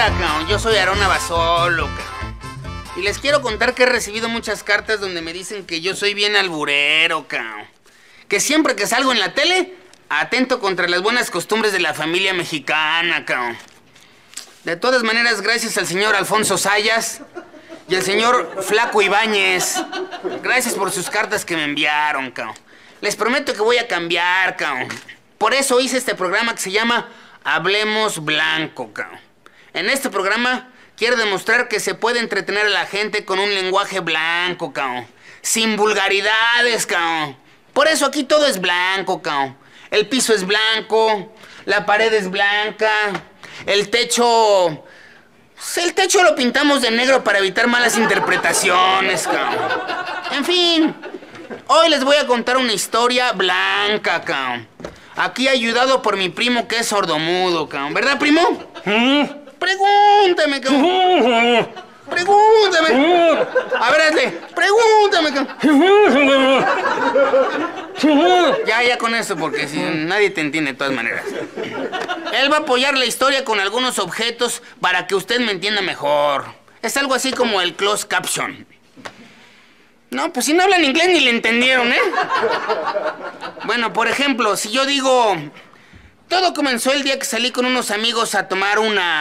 Hola, cabrón, yo soy Aarón Abasolo, cabrón. Y les quiero contar que he recibido muchas cartas donde me dicen que yo soy bien alburero, cabrón. Que siempre que salgo en la tele, atento contra las buenas costumbres de la familia mexicana, cabrón. De todas maneras, gracias al señor Alfonso Sayas y al señor Flaco Ibáñez. Gracias por sus cartas que me enviaron, cabrón. Les prometo que voy a cambiar, cabrón. Por eso hice este programa que se llama Hablemos Blanco, cabrón. En este programa quiero demostrar que se puede entretener a la gente con un lenguaje blanco, cabrón. Sin vulgaridades, cabrón. Por eso aquí todo es blanco, cabrón. El piso es blanco, la pared es blanca, el techo... Pues el techo lo pintamos de negro para evitar malas interpretaciones, cabrón. En fin, hoy les voy a contar una historia blanca, cabrón. Aquí ayudado por mi primo que es sordomudo, cabrón. ¿Verdad, primo? Pregúntame, cabrón. Pregúntame. A ver, hazle. Pregúntame, cabrón. Ya con eso, porque si nadie te entiende de todas maneras. Él va a apoyar la historia con algunos objetos para que usted me entienda mejor. Es algo así como el closed caption. No, pues si no hablan inglés ni le entendieron, ¿eh? Bueno, por ejemplo, si yo digo... Todo comenzó el día que salí con unos amigos a tomar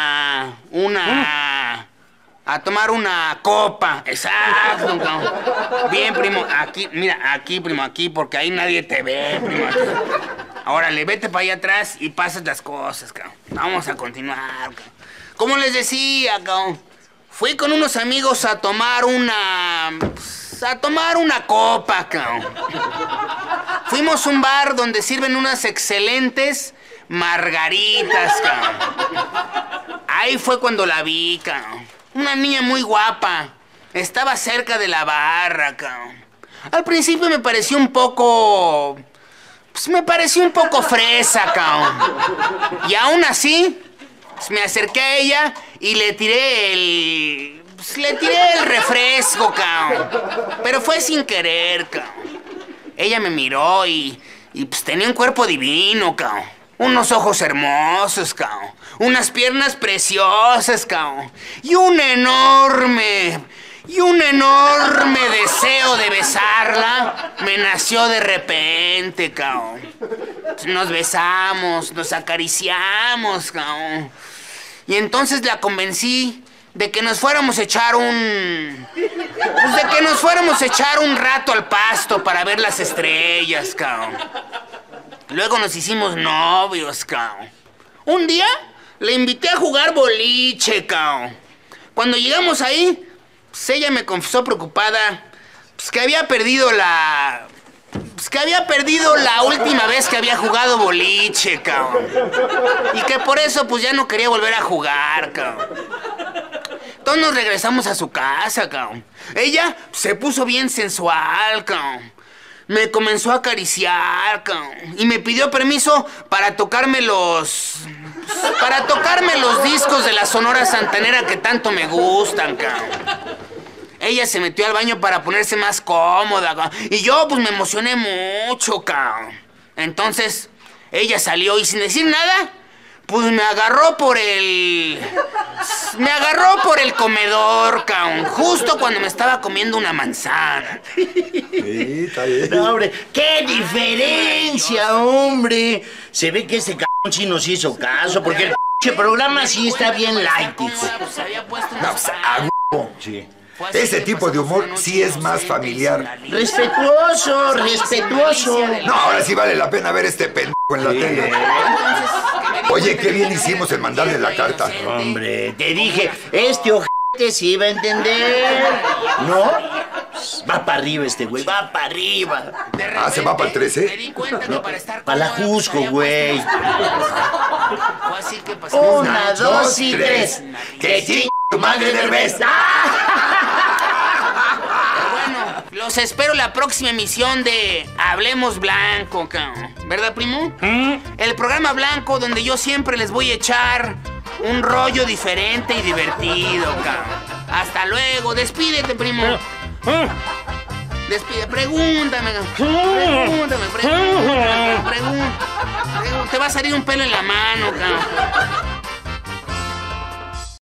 a tomar una copa. Exacto, cabrón. Bien, primo, aquí, mira, aquí, primo, aquí, porque ahí nadie te ve, primo. Aquí. Órale, vete para allá atrás y pasas las cosas, cabrón. Vamos a continuar, cabrón. Como les decía, cabrón, fui con unos amigos a tomar una copa, cabrón. Fuimos a un bar donde sirven unas excelentes margaritas, cabrón. Ahí fue cuando la vi, cabrón. Una niña muy guapa. Estaba cerca de la barra, cabrón. Al principio me pareció un poco... Pues me pareció un poco fresa, cabrón. Y aún así, pues me acerqué a ella y le tiré el... Pues le tiré el refresco, cabrón. Pero fue sin querer, cabrón. Ella me miró y pues tenía un cuerpo divino, cabrón. Unos ojos hermosos, cabrón. Unas piernas preciosas, cabrón. Y un enorme deseo de besarla me nació de repente, cabrón. Nos besamos, nos acariciamos, cabrón. Y entonces la convencí de que nos fuéramos a echar un rato al pasto para ver las estrellas, cabrón. Luego nos hicimos novios, cabrón. Un día le invité a jugar boliche, cabrón. Cuando llegamos ahí, pues ella me confesó preocupada, pues que había perdido la última vez que había jugado boliche, cabrón. Y que por eso pues ya no quería volver a jugar, cabrón. Entonces nos regresamos a su casa, cabrón. Ella se puso bien sensual, cabrón. Me comenzó a acariciar, cabrón. Y me pidió permiso para tocarme los discos de la Sonora Santanera que tanto me gustan, cabrón. Ella se metió al baño para ponerse más cómoda, cabrón. Y yo, pues, me emocioné mucho, cabrón. Entonces, ella salió y sin decir nada, pues me agarró por el comedor, cabrón. Justo cuando me estaba comiendo una manzana. Sí, está bien. No, hombre, qué diferencia, hombre. Se ve que ese cabrón sí nos hizo caso, porque el programa sí está bien light. Pues había puesto No, pues, a huevo. Sí. Ese tipo de humor sí es más familiar. Respetuoso. No, ahora sí vale la pena ver este pendejo en la tele. Oye, qué bien hicimos en mandarle la carta. Hombre, te dije, este ojete sí iba a entender. ¿No? Va para arriba este güey, va para arriba. Ah, ¿se va para el 13? Me di cuenta que para estar Para la cómoda, pues, Jusco, había güey. puesto- Fue así que pasamos. 1, 2 y 3. ¡Que chingue tu madre Derbez! Bueno, los espero la próxima emisión de Hablemos Blanco, cabrón. ¿Verdad, primo? El programa blanco donde yo siempre les voy a echar un rollo diferente y divertido, cabrón. Hasta luego. Despídete, primo. Despide. Pregúntame. Pregúntame. Te va a salir un pelo en la mano, cabrón.